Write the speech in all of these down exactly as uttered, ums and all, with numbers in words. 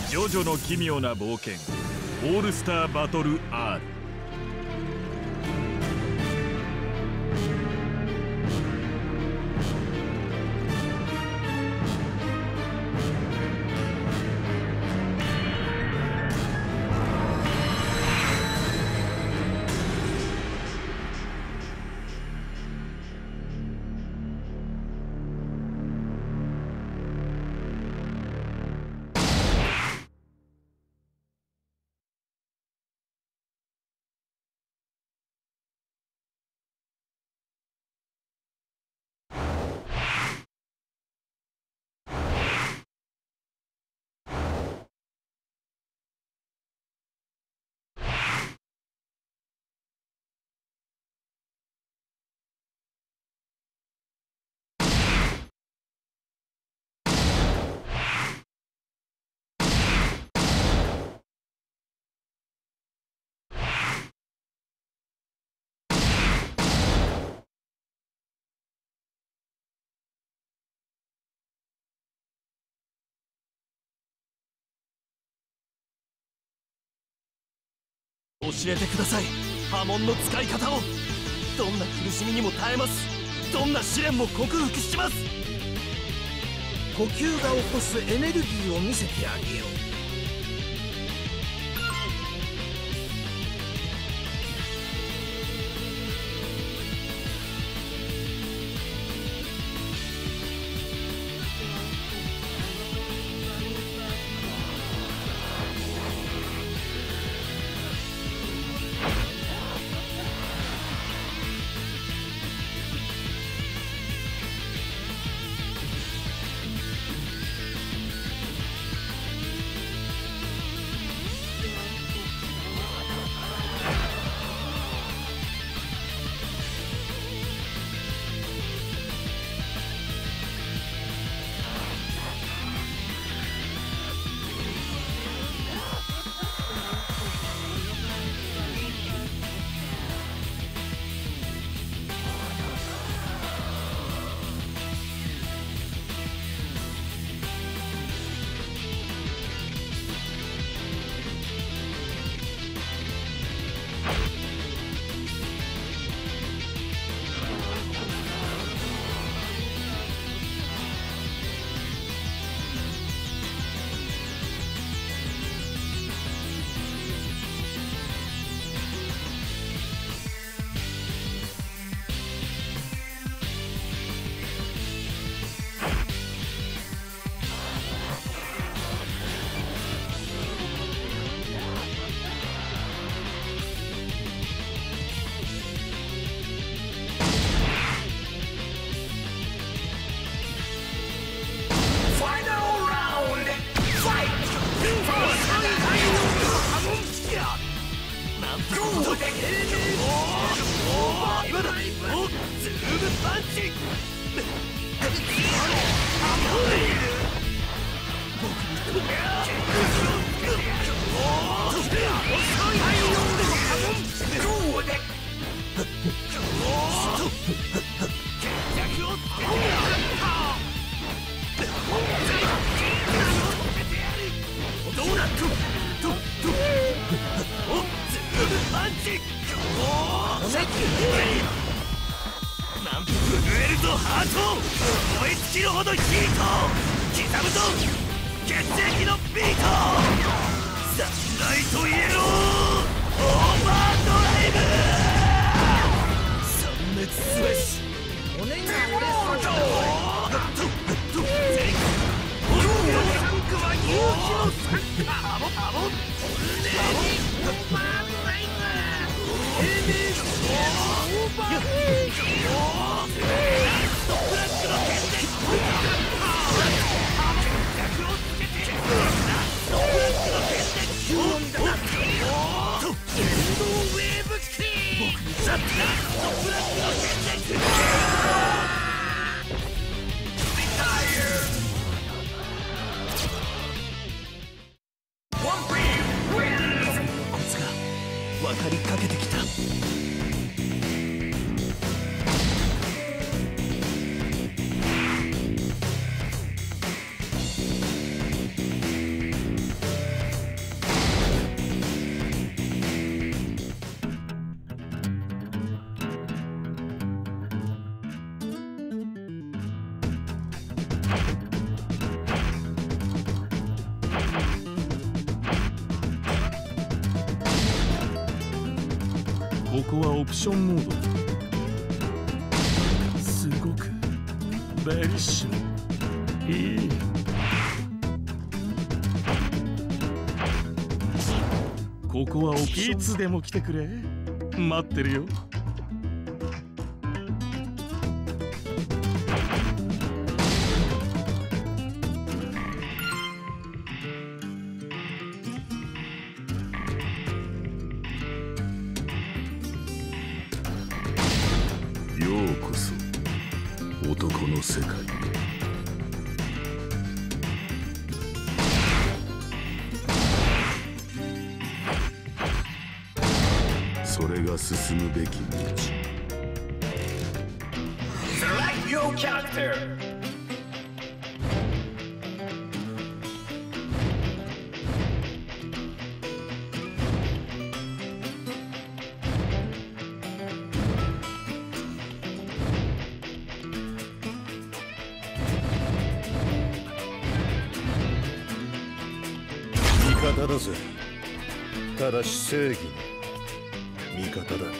ジョジョの奇妙な冒険オールスターバトル アール。 教えてください、波紋の使い方を。どんな苦しみにも耐えます。どんな試練も克服します。 呼吸が起こすエネルギーを見せてあげよう。 なんと震えるぞハート。燃え尽きるほどヒート刻むぞ血液のビート。サンライトイエローオーバードライブ。殲滅すべし骨が折れそうだ。 タンクは勇気の参加。アボアボオーバードライブ。エネルギーオーバードライブ。ストップラックの決定。逆をつけてストップラックの決定。ヒューンだな。エンドウェーブキー。僕にザッストップラックの決定。分かりかけてきた。 オプションモード。すごくベリッシュいい。ここはオプション。いつでも来てくれ。待ってるよ。 ようこそ男の世界へ。それが進むべき道。 Select your character. 味方だぜ。ただし正義の味方だ。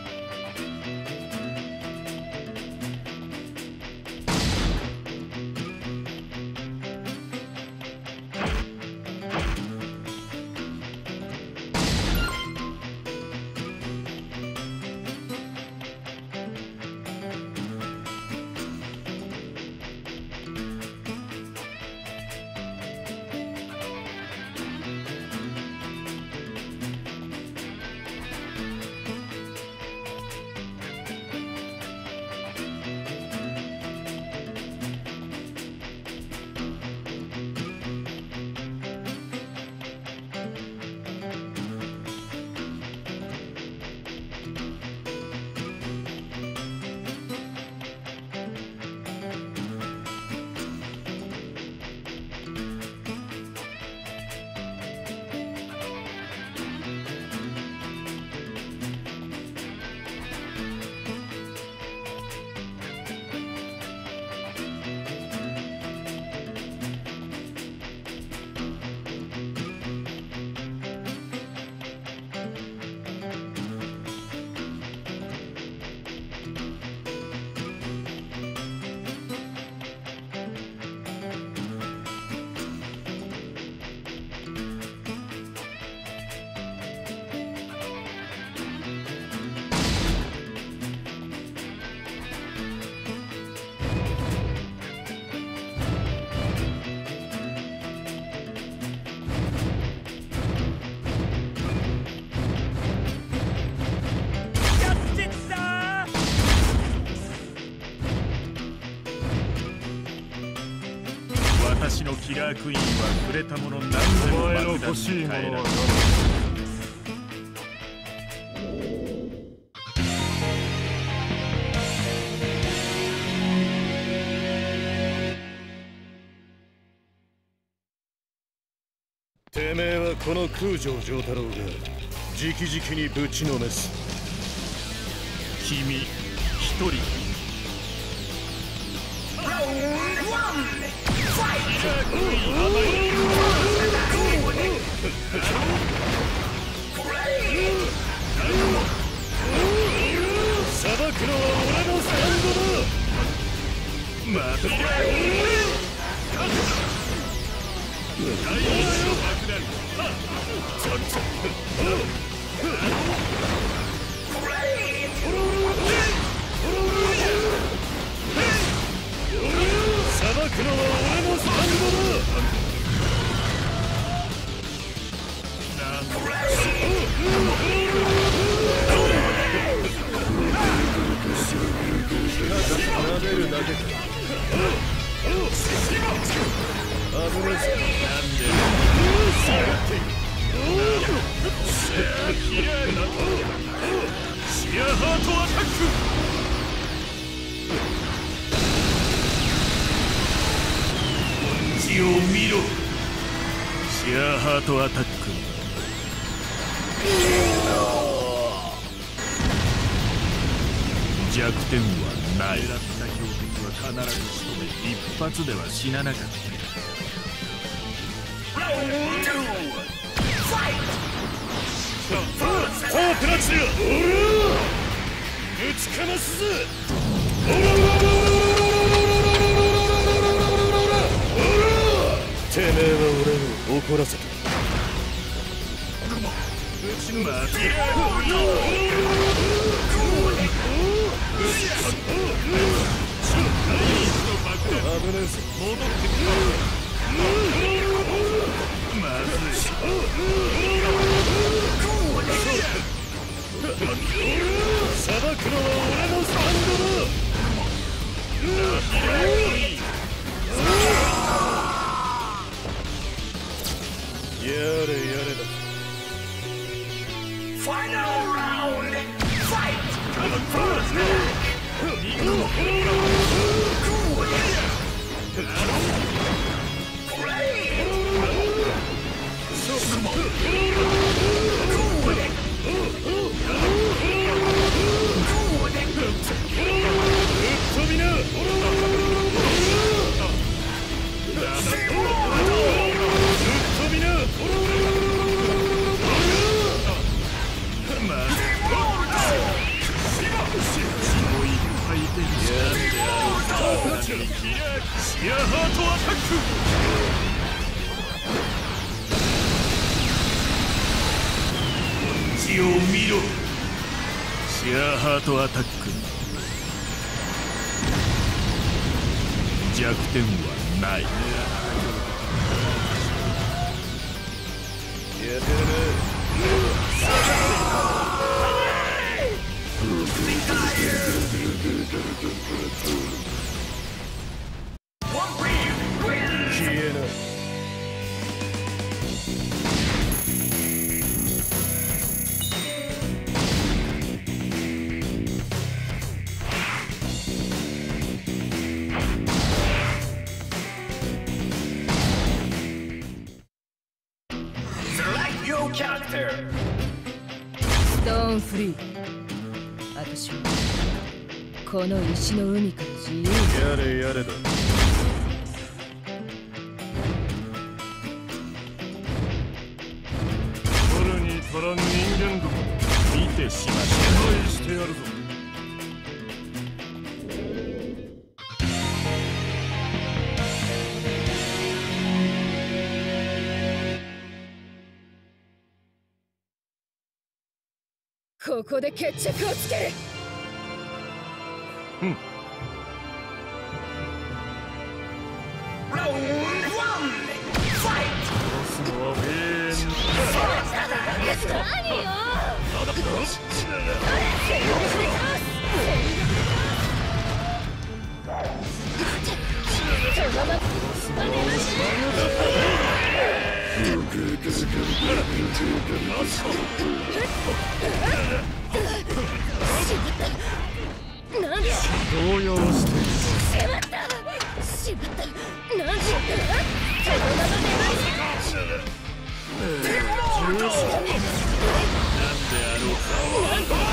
私のキラークイーンは触れたもの何でも爆弾に変えられる。 てめえはこの空城城太郎が直々にぶちのめす。 君一人。 裁くのは俺のスタンドだ。待て。第一の爆弾。ちょっと。裁くのは俺のスタンドだ。なめるだけか。危ねえ。 なんで下がっている。 キラーなシアハートアタック。を見ろ。シアーハートアタック。弱点はない。狙った標的は必ず仕留め、一発では死ななかった。 さあ、プラチナ。 つかますぞ。てめえは俺を怒らせた。うちの待てよ。危ねえぞ。戻ってくる。まずい。さばくのは俺のスタンドだ。やれやれだ。ファイナルラウンドファイシアハートアタック。血を見ろ。シアハートアタック。弱点はない。やってるね。消えない。 ストーンフリー。私はこの石の海から自由。 やれやれだ。取るに取らぬ人間ども見てしまえ。してやるぞ。 ここで決着をつける。 うん。 ラウンドワンファイト。 ボスもフェーン。 何よ。なんで動揺してる。 しまった。しまった。なんでそのまま粘り。 なんであろうか。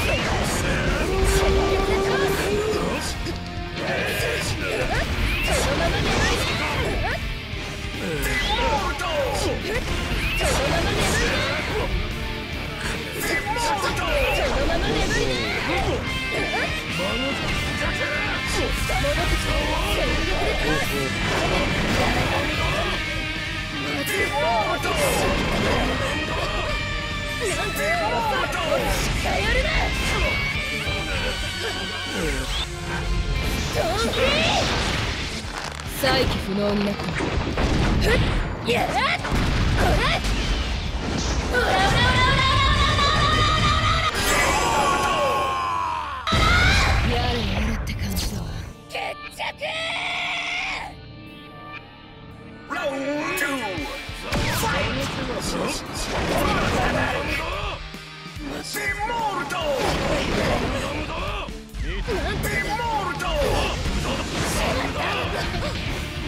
そのまま粘り。再起不能になった。ふっ、やっ、これ。オラオラオラオラオラオラオラオラ。やれやれって感じだわ。決着。 ラウンドツーファイト。シモルト。 なんてモルト。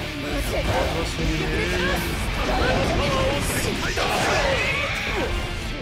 私にね。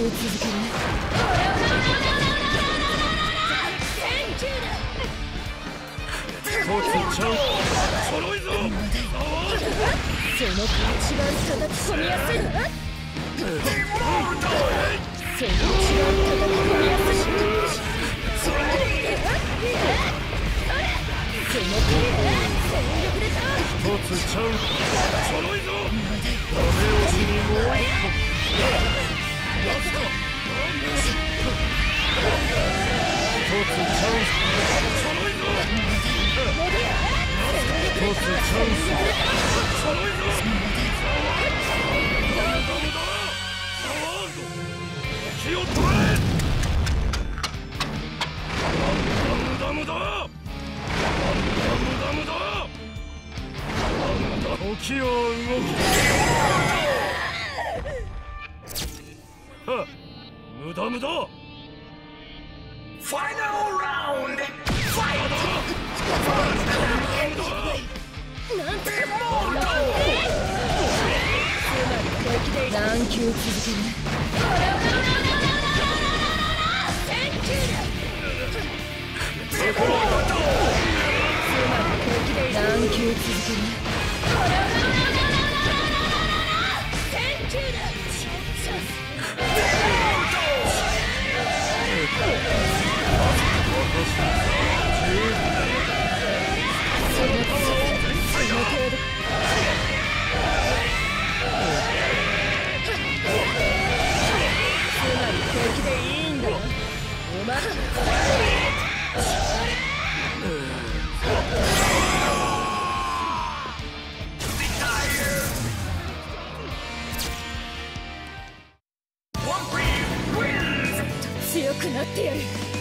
求続ける。 一つちゃう。揃いぞ。 その一番叩き込みやすい。その一番叩き込みやすい。その全力でさ。 一つちゃう。揃いぞ。ダメ押しにもう一歩。一つちゃう。揃いぞ。一つチャンス。揃いぞ。気を取れ。無駄無駄無駄無駄無駄無駄。時を動き。はっ、無駄無駄。ファイナルラウンド。ファイト。 何球続ける。何球続ける。敵でいいんだ。お前強くなってやる。